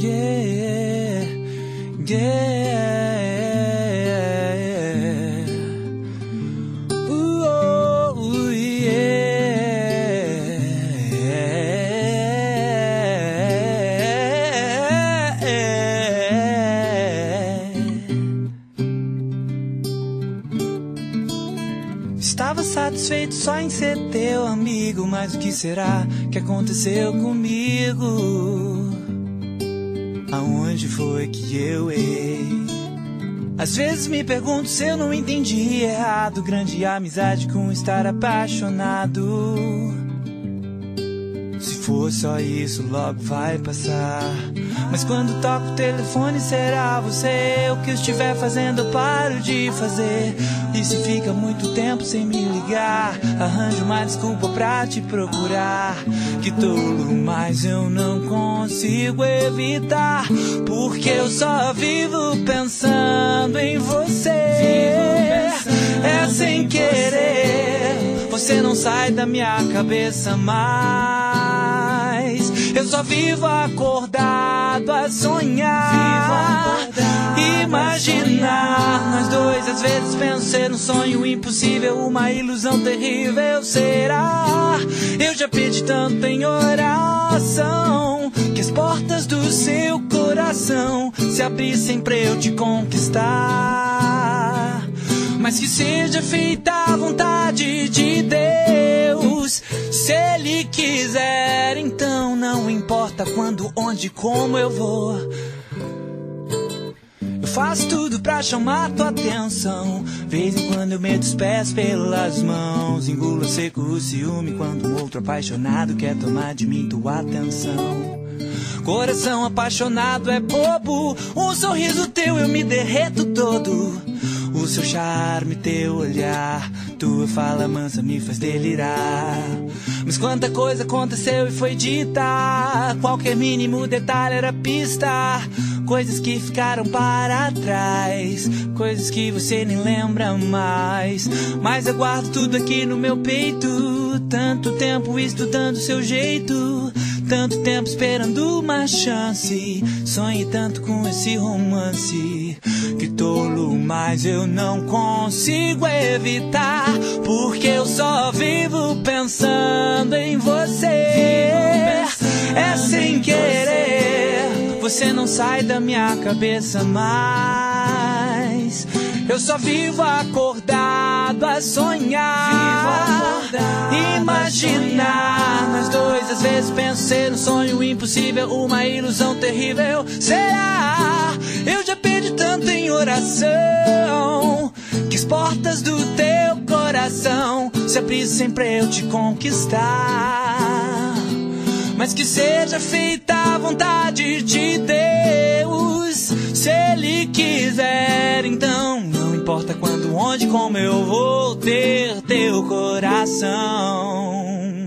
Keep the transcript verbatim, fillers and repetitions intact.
yeah, yeah. Ooh, oh, yeah. Estava satisfeito só em ser teu amigo, mas o que será que aconteceu comigo? Aonde foi que eu errei? Às vezes me pergunto se eu não entendi errado. Grande amizade com estar apaixonado. Se for só isso, logo vai passar. Mas quando toco o telefone, será você? O que eu estiver fazendo eu paro de fazer. E se fica muito tempo sem me ligar, arranjo uma desculpa pra te procurar. Que tolo, mas eu não consigo evitar, porque eu só vivo pensando em você. É sem querer, você não sai da minha cabeça mais. Eu só vivo acordado a sonhar, imaginar nós dois. Às vezes penso ser um sonho impossível, uma ilusão terrível. Será? Eu já pedi tanto em oração que as portas do seu coração se abrissem pra eu te conquistar. Mas que seja feita a vontade de Deus. Se Ele quiser, então não importa quando, onde, como eu vou. Eu faço tudo pra chamar tua atenção. Vez em quando eu meto os pés pelas mãos. Engulo seco o ciúme quando um outro apaixonado quer tomar de mim tua atenção. Coração apaixonado é bobo. Um sorriso teu eu me derreto todo. O seu charme, teu olhar, tua fala mansa me faz delirar. Mas quanta coisa aconteceu e foi dita, qualquer mínimo detalhe era pista. Coisas que ficaram para trás, coisas que você nem lembra mais. Mas eu guardo tudo aqui no meu peito, tanto tempo estudando seu jeito, tanto tempo esperando uma chance. Sonhei tanto com esse romance, que tolo, mas eu não consigo evitar, porque eu só vivo pensando em você. É sem querer, você não sai da minha cabeça mais. Eu só vivo acordado a sonhar, imaginar nós dois. Às vezes penso ser um sonho impossível, uma ilusão terrível. Será? Eu já pedi tanto em oração que as portas do teu coração se abrissem pra eu te conquistar. Mas que seja feita a vontade de Deus. Se Ele quiser, então não importa quando, onde, como eu vou ter teu coração.